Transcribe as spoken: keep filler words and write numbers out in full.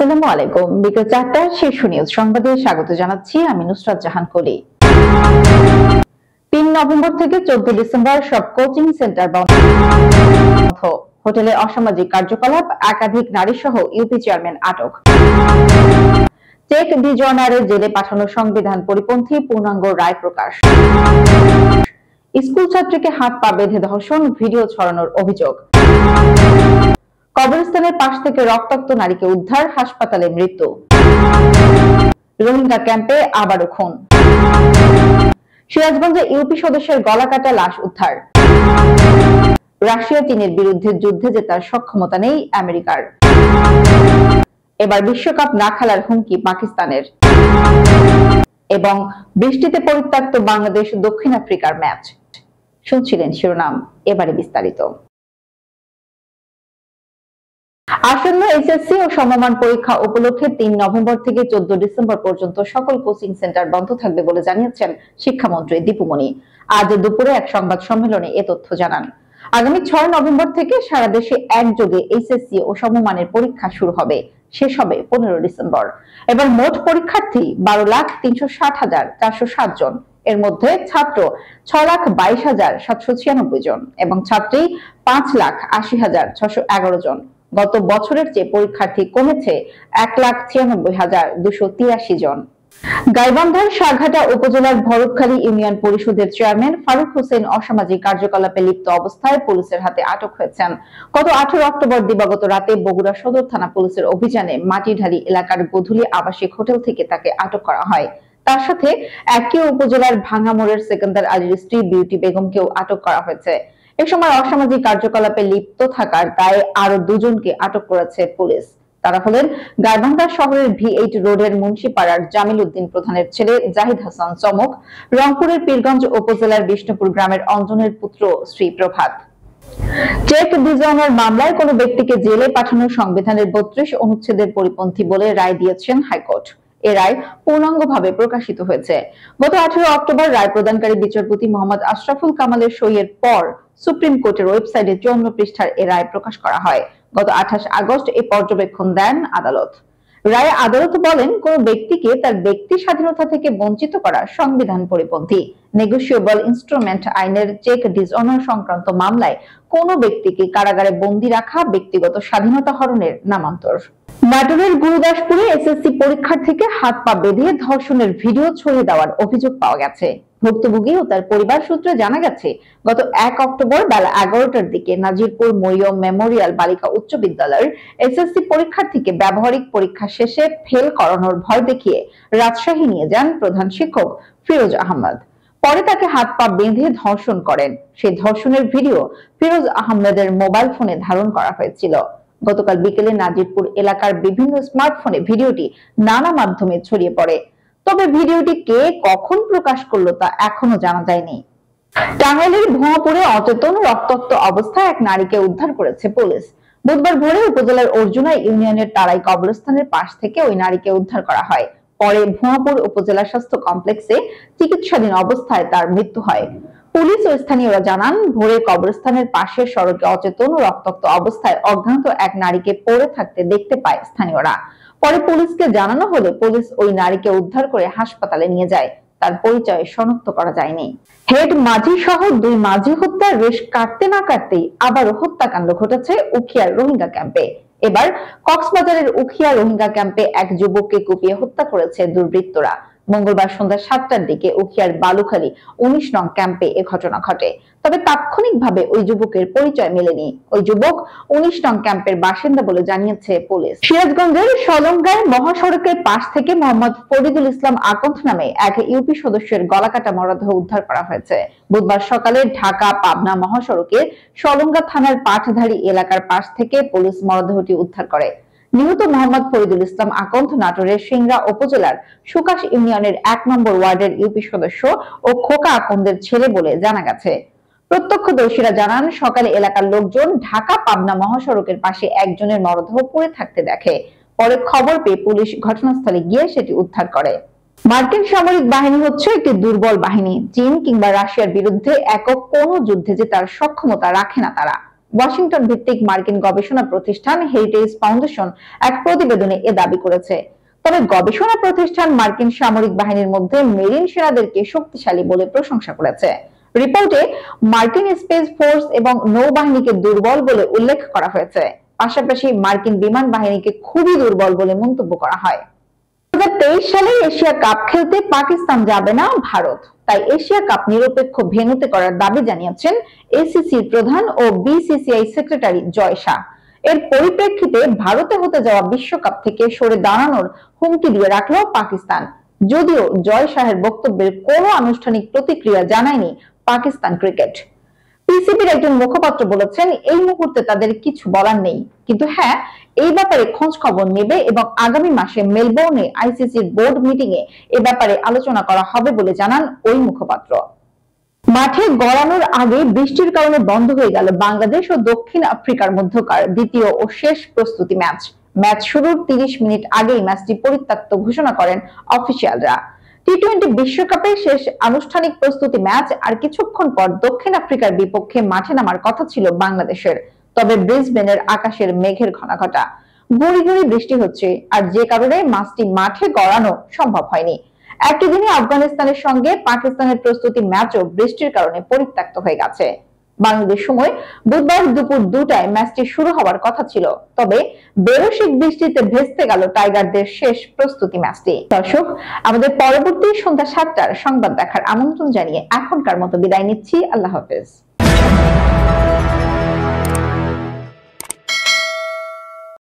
আসসালামু আলাইকুম। বিকেল চারটার শীর্ষ নিউজ সংবাদে স্বাগত জানাচ্ছি আমি নুসরাত জাহান কলি। তিন নভেম্বর থেকে চোদ্দ ডিসেম্বর সব কোচিং সেন্টার বন্ধ। হোটেলে অসামাজিক কার্যকলাপ, একাধিক নারী সহ ইউপি চেয়ারম্যান আটক। চেক ডিজনারের জেলে পাঠানো সংবিধান পরিপন্থী পূর্ণাঙ্গ রায় প্রকাশ। স্কুল ছাত্রীকে হাত পা বেঁধে ধর্ষণ, ভিডিও ছড়ানোর অভিযোগ। কবরস্থানের পাশ থেকে রক্তাক্ত নারীকে উদ্ধার, হাসপাতালে মৃত্যু। রোহিঙ্গা ক্যাম্পে আবারও খুন। সিরাজগঞ্জে ইউপি সদস্যের গলাকাটা লাশ উদ্ধার। রাশিয়া চীনের বিরুদ্ধে যুদ্ধে জেতার সক্ষমতা নেই আমেরিকার। এবার বিশ্বকাপ না খেলার হুমকি পাকিস্তানের। এবং বৃষ্টিতে পরিত্যক্ত বাংলাদেশ দক্ষিণ আফ্রিকার ম্যাচ। শুনছিলেন শিরোনাম, এবারে বিস্তারিত। আসন্ন এইচএসসি ও সমমান পরীক্ষা উপলক্ষে তিন নভেম্বর থেকে চোদ্দ ডিসেম্বর পর্যন্ত সকল কোচিং সেন্টার বন্ধ থাকবে বলে জানিয়েছেন শিক্ষামন্ত্রী দীপুমণি। আজ দুপুরে এক সংবাদ সম্মেলনে এ তথ্য জানান। আগামী ছয় নভেম্বর থেকে সারা দেশে একযোগে এইচএসসি ও সমমানের পরীক্ষা শুরু হবে, শেষ হবে পনেরো ডিসেম্বর। এবার মোট পরীক্ষার্থী বারো লাখ তিনশো ষাট হাজার চারশো সাত জন। এর মধ্যে ছাত্র ছয় লাখ বাইশ হাজার সাতশো ছিয়ানব্বই জন এবং ছাত্রী পাঁচ লাখ আশি হাজার ছশো এগারো জন। গত বছরের চেয়ে পরীক্ষার্থী কমেছে এক লাখ ছিয়ানব্বই হাজার দুশো তিরাশি জন। গাইবান্ধার সাঘাটা উপজেলার ভরতখালী ইউনিয়ন পরিষদের চেয়ারম্যান ফারুক হোসেন অসামাজিক কার্যকলাপে লিপ্ত অবস্থায় পুলিশের হাতে আটক হয়েছেন। গত আঠারো অক্টোবর দিবাগত রাতে বগুড়া সদর থানা পুলিশের অভিযানে মাটিঢালি এলাকার গোধূলি আবাসিক হোটেল থেকে তাকে আটক করা হয়। তার সাথে একই উপজেলার ভাঙ্গামোড়ের সেকেন্দার আলীর স্ত্রী বিউটি বেগমকেও আটক করা হয়েছে। এ সময় অসামাজিক কার্যকলাপে লিপ্ত থাকার দায়ে আরো দুজনকে আটক করেছে পুলিশ। তারা হলেন গাইবান্ধা শহরের ভি এইট রোডের মুন্সিপাড়ার জামিল উদ্দিন প্রধানের ছেলে জাহিদ হাসান চমক, রংপুরের পীরগঞ্জ উপজেলার বিষ্ণুপুর গ্রামের অঞ্জনের পুত্র শ্রী প্রভাত। চেক ডিজনার মামলায় কোনো ব্যক্তিকে জেলে পাঠানো সংবিধানের বত্রিশ অনুচ্ছেদের পরিপন্থী বলে রায় দিয়েছেন হাইকোর্ট। এ রায় পূর্ণাঙ্গভাবে প্রকাশিত হয়েছে। গত আঠারো অক্টোবর রায় প্রদানকারী বিচারপতি মোহাম্মদ আশরাফুল কামালের সইয়ের পর সুপ্রিম কোর্টের ওয়েবসাইটে চুয়ান্ন পৃষ্ঠার এ রায় প্রকাশ করা হয়। গত আঠাশ আগস্ট এই পর্যবেক্ষণ দেন আদালত। রায়ে আদালত বলেন, কোন ব্যক্তিকে তার ব্যক্তি স্বাধীনতা থেকে বঞ্চিত করা সংবিধান পরিপন্থী। নেগোশিয়েবল ইনস্ট্রুমেন্ট আইনের চেক ডিজঅনার সংক্রান্ত মামলায় কোন ব্যক্তিকে কারাগারে বন্দী রাখা ব্যক্তিগত স্বাধীনতা হরণের নামান্তর। নাটোরের গুরুদাসপুরে এসএসসি পরীক্ষার্থীকে হাত পা বেঁধে ধর্ষণের ভিডিও ছড়িয়ে দেওয়ার অভিযোগ পাওয়া গেছে। ভুক্তভোগী ও তার পরিবার সূত্রে জানা গেছে, গত এক অক্টোবর বেলা এগারোটার দিকে নাজিরপুর মরিয়ম মেমোরিয়াল বালিকা উচ্চ বিদ্যালয়ের এসএসসি পরীক্ষার্থীকে ব্যবহারিক পরীক্ষা শেষে ফেল করানোর ভয় দেখিয়ে রাজশাহী নিয়ে যান প্রধান শিক্ষক ফিরোজ আহমদ। পরে তাকে হাত পা বেঁধে ধর্ষণ করেন। সেই ধর্ষণের ভিডিও ফিরোজ আহমেদের মোবাইল ফোনে ধারণ করা হয়েছিল। গতকাল বিকেলে নাজিরপুর এলাকার বিভিন্ন স্মার্টফোনে ভিডিওটি নানা মাধ্যমে ছড়িয়ে পড়ে। তবে ভিডিওটি কে কখন প্রকাশ করলো তা এখনো জানা যায়নি। টাঙ্গাইলের ভুয়াপুরে অচেতন রক্তাক্ত অবস্থায় এক নারীকে উদ্ধার করেছে পুলিশ। বুধবার ভোরে উপজেলার অর্জুনা ইউনিয়নের তারাই কবরস্থানের পাশ থেকে ওই নারীকে উদ্ধার করা হয়। পরে ভুয়াপুর উপজেলা স্বাস্থ্য কমপ্লেক্সে চিকিৎসাধীন অবস্থায় তার মৃত্যু হয়। পুলিশ ও স্থানীয়রা জানান, ভোরে কবরস্থানের পাশের সড়কে অচেতন ও রক্তাক্ত অবস্থায় অজ্ঞাত এক নারীকে পড়ে থাকতে দেখতে পায় স্থানীয়রা। পরে পুলিশকে জানানো হলে পুলিশ ওই নারীকে উদ্ধার করে হাসপাতালে নিয়ে যায়। তার পরিচয় শনাক্ত করা যায়নি। হেড মাঝি সহ দুই মাঝি হত্যার রেশ কাটতে না কাটতেই আবারও হত্যাকাণ্ড ঘটেছে উখিয়ার রোহিঙ্গা ক্যাম্পে। এবার কক্সবাজারের উখিয়া রোহিঙ্গা ক্যাম্পে এক যুবককে কুপিয়ে হত্যা করেছে দুর্বৃত্তরা। মঙ্গলবার সন্ধ্যা সাতটার দিকে উখিয়ার বালুখালী উনিশ নং ক্যাম্পে এ ঘটনা ঘটে। তবে তাৎক্ষণিকভাবে ওই যুবকের পরিচয় মেলেনি। ওই যুবক উনিশ নং ক্যাম্পের বাসিন্দা বলে জানিয়েছে পুলিশ। সিরাজগঞ্জের সলঙ্গায় মহাসড়কের পাশ থেকে মোহাম্মদ ফরিদুল ইসলাম আকন্দ নামে এক ইউপি সদস্যের গলাকাটা মরদেহ উদ্ধার করা হয়েছে। বুধবার সকালে ঢাকা পাবনা মহাসড়কের সলঙ্গা থানার পাঠধারী এলাকার পাশ থেকে পুলিশ মরদেহটি উদ্ধার করে। নিহত মোহাম্মদ ফরিদুল ইসলাম আকন্দ নাটোরের সিংড়া উপজেলার সুকাশ ইউনিয়নের এক নম্বর ওয়ার্ডের ইউপি সদস্য ও খোকা আকন্দের ছেলে বলে জানা গেছে। প্রত্যক্ষদর্শীরা জানান, সকালে এলাকার লোকজন ঢাকা পাবনা মহাসড়কের পাশে একজনের মরদেহ পড়ে থাকতে দেখে। পরে খবর পেয়ে পুলিশ ঘটনাস্থলে গিয়ে সেটি উদ্ধার করে। মার্কিন সামরিক বাহিনী হচ্ছে একটি দুর্বল বাহিনী। চীন কিংবা রাশিয়ার বিরুদ্ধে একক কোনো যুদ্ধে যে তার সক্ষমতা রাখে না তারা। ওয়াশিংটন ভিত্তিক মার্কিন গবেষণা প্রতিষ্ঠান হেরিটেজ ফাউন্ডেশন এক প্রতিবেদনে এ দাবি করেছে। তবে গবেষণা প্রতিষ্ঠান মার্কিন সামরিক বাহিনীর মধ্যে মেরিন সেনাদেরকে শক্তিশালী বলে প্রশংসা করেছে। রিপোর্টে মার্কিন স্পেস ফোর্স এবং নৌবাহিনীকে দুর্বল বলে উল্লেখ করা হয়েছে। পাশাপাশি মার্কিন বিমান বাহিনীকে খুবই দুর্বল বলে মন্তব্য করা হয়। দুই হাজার তেইশ সালে এশিয়া কাপ খেলতে পাকিস্তান যাবে না ভারত, তাই এশিয়া কাপ নিরপেক্ষ ভেন্যুতে করার দাবি জানিয়েছেন এসিসির প্রধান ও বিসিসিআই সেক্রেটারি জয় শাহ। এর পরিপ্রেক্ষিতে ভারতে হতে যাওয়া বিশ্বকাপ থেকে সরে দাঁড়ানোর হুমকি দিয়ে রাখল পাকিস্তান। যদিও জয় শাহের বক্তব্যের কোনো আনুষ্ঠানিক প্রতিক্রিয়া জানায়নি পাকিস্তান ক্রিকেট। পিসিবির একজন মুখপাত্র বলেছেন, এই মুহূর্তে তাদের কিছু বলার নেই, কিন্তু হ্যাঁ, এই ব্যাপারে খোঁজ খবর নেবে এবং আগামী মাসে মেলবোর্নে আইসিসির বোর্ড মিটিং এ এ ব্যাপারে আলোচনা করা হবে বলে জানান ওই মুখপাত্র। মাঠে গড়ানোর আগে বৃষ্টির কারণে বন্ধ হয়ে গেল বাংলাদেশ ও দক্ষিণ আফ্রিকার মধ্যকার দ্বিতীয় ও শেষ প্রস্তুতি ম্যাচ। ম্যাচ শুরুর তিরিশ মিনিট আগেই ম্যাচটি পরিত্যক্ত ঘোষণা করেন অফিসিয়ালরা। টি টোয়েন্টি বিশ্বকাপের শেষ আনুষ্ঠানিক প্রস্তুতি ম্যাচ আর কিছুক্ষণ পর দক্ষিণ আফ্রিকার বিপক্ষে মাঠে নামার কথা ছিল বাংলাদেশের। তবে ব্রিসবেনের আকাশের মেঘের ঘনাঘটা, গুঁড়ি গুঁড়ি বৃষ্টি হচ্ছে, আর যে কারণে ম্যাচটি মাঠে গড়ানো সম্ভব হয়নি। একই দিনে আফগানিস্তানের সঙ্গে পাকিস্তানের প্রস্তুতি ম্যাচও বৃষ্টির কারণে পরিত্যক্ত হয়ে গেছে। বাংলাদেশ সময় বুধবার দুপুর দুটায় ম্যাচটি শুরু হওয়ার কথা ছিল, তবে বেরসিক বৃষ্টিতে ভেস্তে গেল টাইগারদের শেষ প্রস্তুতি ম্যাচটি। দর্শক, আমাদের পরবর্তী সন্ধ্যা সাতটার সংবাদ দেখার আমন্ত্রণ জানিয়ে এখনকার মতো বিদায় নিচ্ছি। আল্লাহ হাফেজ।